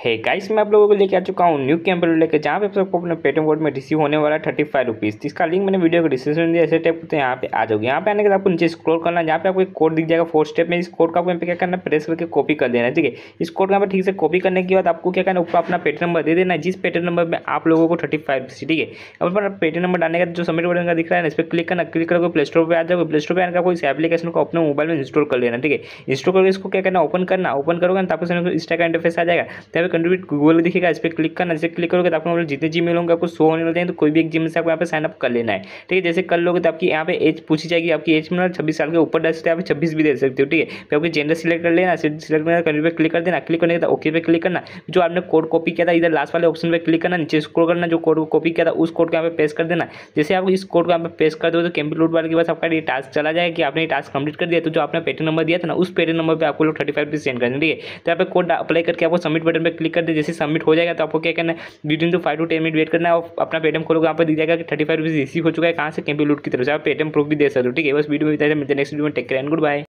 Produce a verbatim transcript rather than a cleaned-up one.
Hey guys, मैं आप लोगों को लेके आ चुका हूँ न्यू कैंपेन लेकर, जहाँ पे आप सबको अपने पेटीएम वॉलेट में रिसीव होने वाला है थर्टी फाइव रुपीज़। इसका लिंक मैंने वीडियो को डिस्क्रिप्शन में दिया, ऐसे टाइप करते हैं यहाँ पे आ जाओगे। यहाँ पे आने के बाद आपको नीचे स्क्रॉल करना है, जहाँ पे आपको एक कोड दिख जाएगा फोर स्टेप में। इस कोड का आपको यहाँ पे क्या करना है, प्रेस करके कॉपी कर देना है। ठीक है, इस कोड का ठीक से कॉपी करने के बाद आपको क्या करना है, ऊपर अपना पेटीएम नंबर दे देना है, जिस पेटीएम नंबर में आप लोगों को थर्टी फाइव रुपीज़। ठीक है, अब अपना पेटीएम नंबर डालने का जो सबमिट बटन का दिख रहा है, इस पर क्लिक करना। क्लिक करके प्ले स्टोर पर आ जाओगे। प्ले स्टोर पर आने का कोई एप्लीकेशन को अपने मोबाइल में इंस्टॉल कर लेना। ठीक है, इंस्टॉल करके इसको क्या करना, ओपन करना। ओपन करोगे ना, आपको इस टाइप का इंटरफेस आ जाएगा। यहाँ पे कंट्रीब्यूट गूगल दिखेगा, इस पर क्लिक करना। जैसे क्लिक करोगे तो आपको जितने जीमेल होंगे आपको शो होने लगते हैं, तो कोई भी एक जीमेल से आपको यहाँ पे साइन अप कर लेना है। ठीक है, जैसे कर लोगे तो आपकी यहाँ पे एज पूछी जाएगी। आपकी एज में छब्बीस साल के ऊपर डाल सकते हैं, आप छब्बीस भी दे सकते हो। ठीक है, फिर आपकी जेंडर सिलेक्ट कर लेना। सिलेक्ट करना, कंट्री पे क्लिक कर देना। क्लिक करने के बाद ओके पे क्लिक करना। जो आपने कोड कॉपी किया था, इधर लास्ट वाले ऑप्शन पे क्लिक करना, नीचे स्क्रॉल करना, जो कोड कॉपी किया था उस कोड को यहाँ पे पेस्ट कर देना। जैसे आप इस कोड को यहाँ पे पेस्ट कर दो तो कैंपी लूट वाले के पास आपका ये टास्क चला जाएगा कि आपने ये टास्क कंप्लीट कर दिया। तो जो आपने पेटीएम नंबर दिया था ना, उस पेटीएम नंबर पे आपको लोग थर्टी फाइव रुपीज़ सेंड कर देंगे। ठीक है, तो यहाँ पे कोड अप्लाई करके आपको सबमिट बटन पे क्लिक कर दे। जैसे सबमिट हो जाएगा तो आपको क्या करना है, within two five to ten minute wait करना है और अपना पेटीएम खोलोगे, यहाँ पर दिख जाएगा कि थर्टी फाइव रुपीज़ रिसीव हो चुका है। कहाँ से, कैंपी लूट की तरफ से। आप पेटीएम प्रूफ भी दे सकते हो। ठीक है, बस वीडियो में बताया, मिलते हैं नेक्स्ट वीडियो में। Take care and good bye.